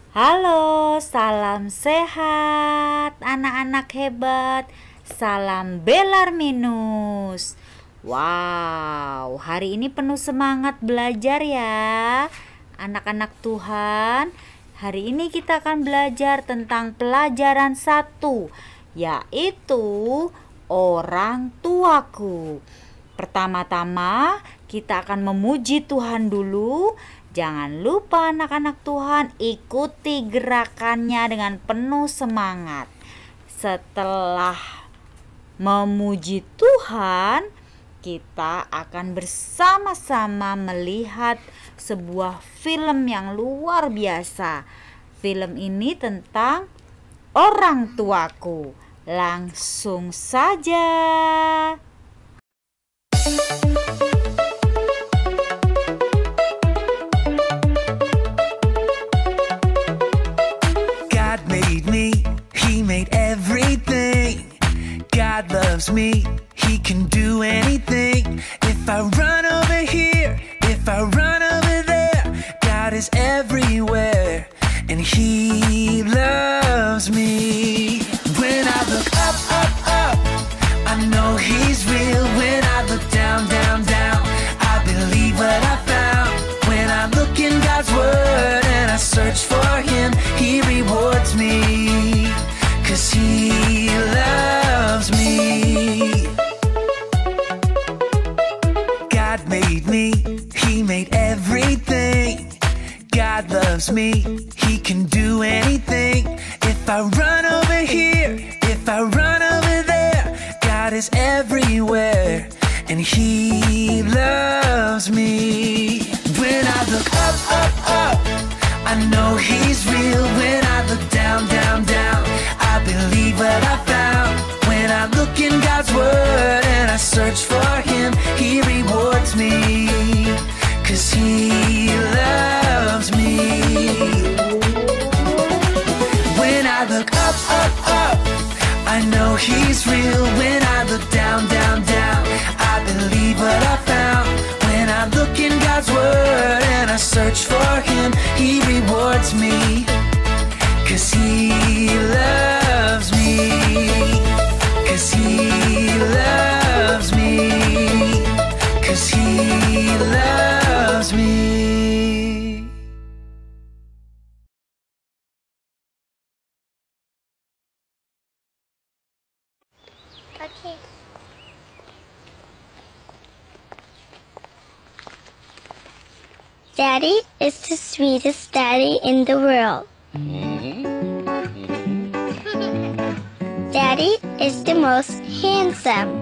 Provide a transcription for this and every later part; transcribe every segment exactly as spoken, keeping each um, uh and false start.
Halo, salam sehat, anak-anak hebat. Salam Belarminus. Wow, hari ini penuh semangat belajar ya, anak-anak Tuhan. Hari ini kita akan belajar tentang pelajaran satu, yaitu orang tuaku. Pertama-tama kita akan memuji Tuhan dulu. Jangan lupa anak-anak Tuhan, ikuti gerakannya dengan penuh semangat. Setelah memuji Tuhan, kita akan bersama-sama melihat sebuah film yang luar biasa. Film ini tentang orang tuaku. Langsung saja. God loves me, He can do anything. If I run over here, if I run over there, God is everywhere, and He loves me. When I look up, up, up, I know He's real. When I look down, down, down, I believe what I found. When I look in God's Word and I search for Him, He rewards me, 'cause He loves me. God made me, He made everything. God loves me, He can do anything. If I run over here, if I run over there, God is everywhere, and He loves me. When I look up, up, up, I know He's real. When I look down, down, down, I believe what I found. When I look in God's Word and I search for Him, He rewards me, 'cause He loves me. When I look up, up, up, I know He's real. When I look down, down, down, I believe what I found. When I look in God's Word and I search for Him, He rewards me, 'cause He loves me, 'cause He loves me, 'cause He loves me. Okay. Daddy is the sweetest daddy in the world. Daddy is the most handsome,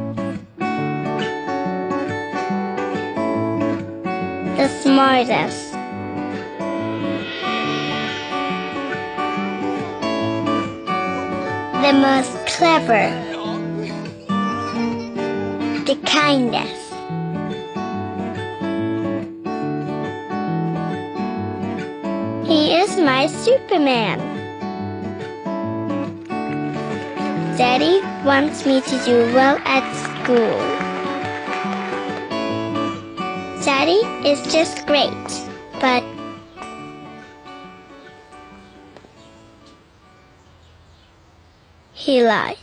the smartest, the most clever, the kindest. He is my Superman. Daddy wants me to do well at school. Daddy is just great, but he lies.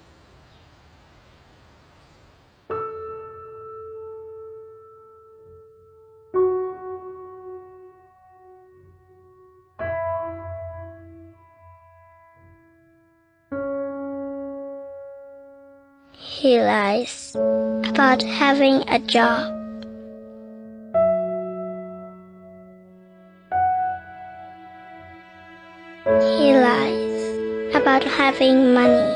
He lies about having a job. He lies about having money.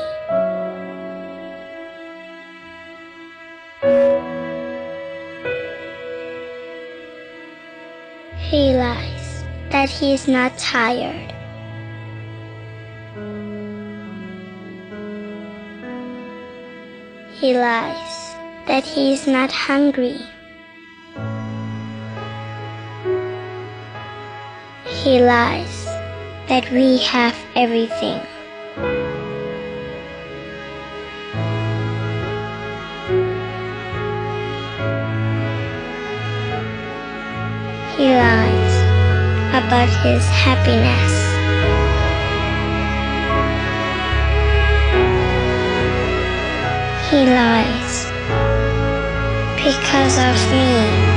He lies that he is not tired. He lies that he is not hungry. He lies that we have everything. He lies about his happiness. he lies because of me.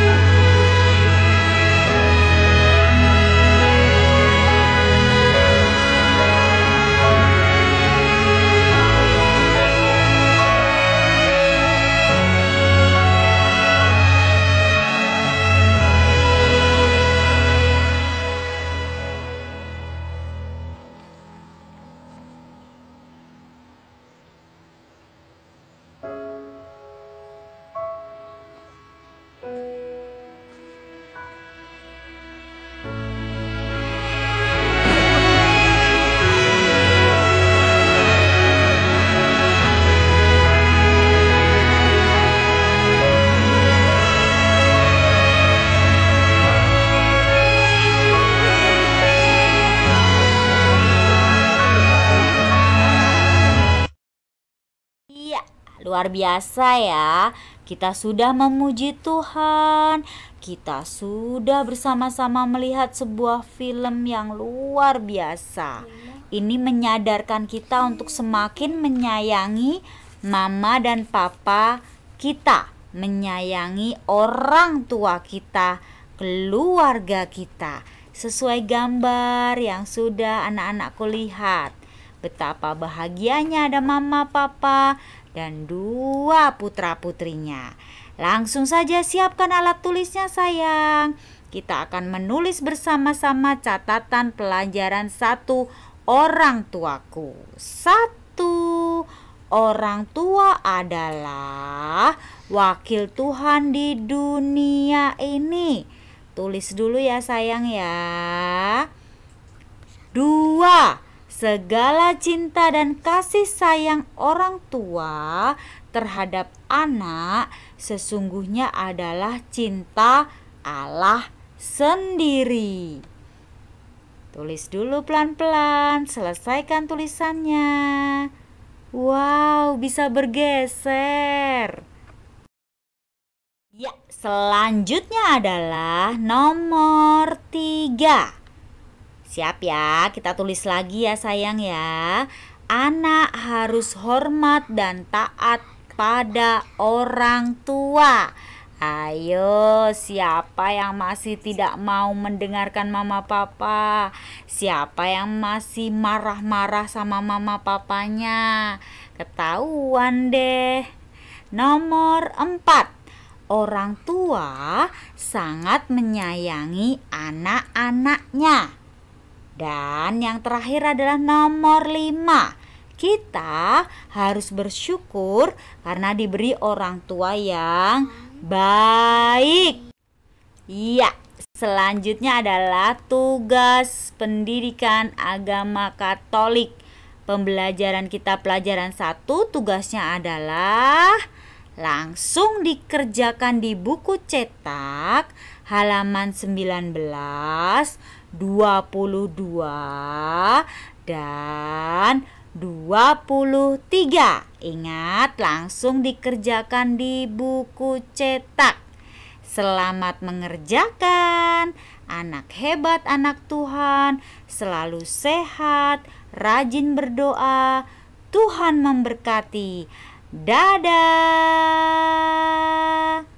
Luar biasa ya, kita sudah memuji Tuhan, kita sudah bersama-sama melihat sebuah film yang luar biasa. Ini menyadarkan kita untuk semakin menyayangi mama dan papa kita, menyayangi orang tua kita, keluarga kita. Sesuai gambar yang sudah anak-anakku lihat, betapa bahagianya ada mama, papa, dan dua putra-putrinya. Langsung saja siapkan alat tulisnya sayang. Kita akan menulis bersama-sama catatan pelajaran satu, orang tuaku. Satu, orang tua adalah wakil Tuhan di dunia ini. Tulis dulu ya sayang ya. Dua, segala cinta dan kasih sayang orang tua terhadap anak sesungguhnya adalah cinta Allah sendiri. Tulis dulu pelan-pelan, selesaikan tulisannya. Wow, bisa bergeser. Ya, selanjutnya adalah nomor tiga. Siap ya, kita tulis lagi ya sayang ya. Anak harus hormat dan taat pada orang tua. Ayo, siapa yang masih tidak mau mendengarkan mama papa? Siapa yang masih marah-marah sama mama papanya? Ketahuan deh. Nomor empat. Orang tua sangat menyayangi anak-anaknya. Dan yang terakhir adalah nomor lima. Kita harus bersyukur karena diberi orang tua yang baik. Iya, selanjutnya adalah tugas pendidikan agama Katolik. Pembelajaran kita pelajaran satu, tugasnya adalah langsung dikerjakan di buku cetak halaman sembilan belas, dua puluh dua, dan dua puluh tiga. Ingat, langsung dikerjakan di buku cetak. Selamat mengerjakan. Anak hebat, anak Tuhan, selalu sehat, rajin berdoa. Tuhan memberkati. Dadah.